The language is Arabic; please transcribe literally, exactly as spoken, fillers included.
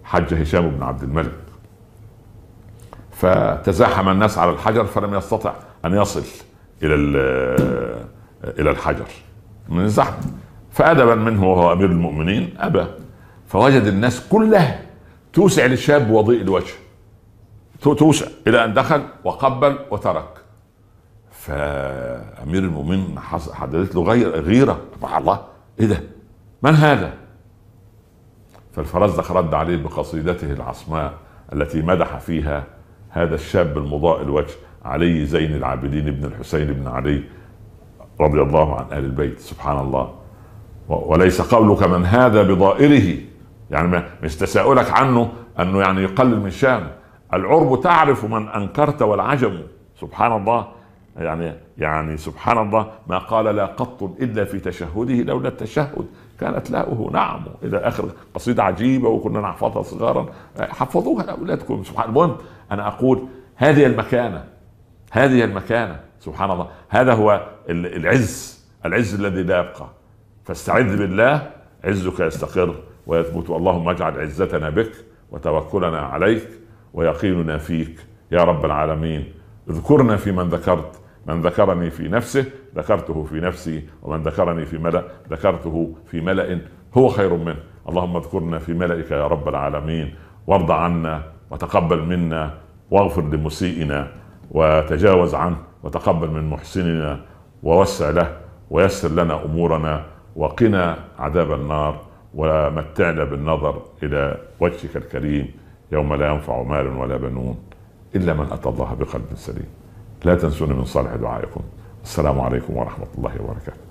حج هشام بن عبد الملك، فتزاحم الناس على الحجر فلم يستطع ان يصل الى الى الحجر من الزحمه، فادبا منه وهو امير المؤمنين ابى، فوجد الناس كلها توسع للشاب وضيء الوجه، توسع الى ان دخل وقبل وترك. فامير المؤمنين حددت له غيره، سبحان الله، ايه ده؟ من هذا؟ فالفرزدق رد عليه بقصيدته العصماء التي مدح فيها هذا الشاب المضاء الوجه، علي زين العابدين ابن الحسين بن علي رضي الله عن آل البيت. سبحان الله. وليس قولك من هذا بضائره، يعني مش تساؤلك عنه انه يعني يقلل من شأنه. العرب تعرف من انكرت والعجم. سبحان الله. يعني يعني سبحان الله، ما قال لا قط الا في تشهده لولا التشهد كانت لاؤه نعم، الى اخر قصيده عجيبه وكنا نحفظها صغارا، حفظوها لاولادكم. سبحان الله. انا اقول هذه المكانه، هذه المكانه. سبحان الله. هذا هو العز، العز الذي لا يبقى. فاستعذ بالله عزك يستقر ويثبت. اللهم اجعل عزتنا بك وتوكلنا عليك ويقيننا فيك يا رب العالمين. اذكرنا في من ذكرت، من ذكرني في نفسه ذكرته في نفسي، ومن ذكرني في ملأ ذكرته في ملأ هو خير منه. اللهم اذكرنا في ملئك يا رب العالمين، وارض عنا وتقبل منا، واغفر لمسيئنا وتجاوز عنه، وتقبل من محسننا ووسع له ويسر لنا امورنا، وقنا عذاب النار، ومتعنا بالنظر الى وجهك الكريم يوم لا ينفع مال ولا بنون الا من اتى الله بقلب سليم. لا تنسوني من صالح دعائكم. السلام عليكم ورحمة الله وبركاته.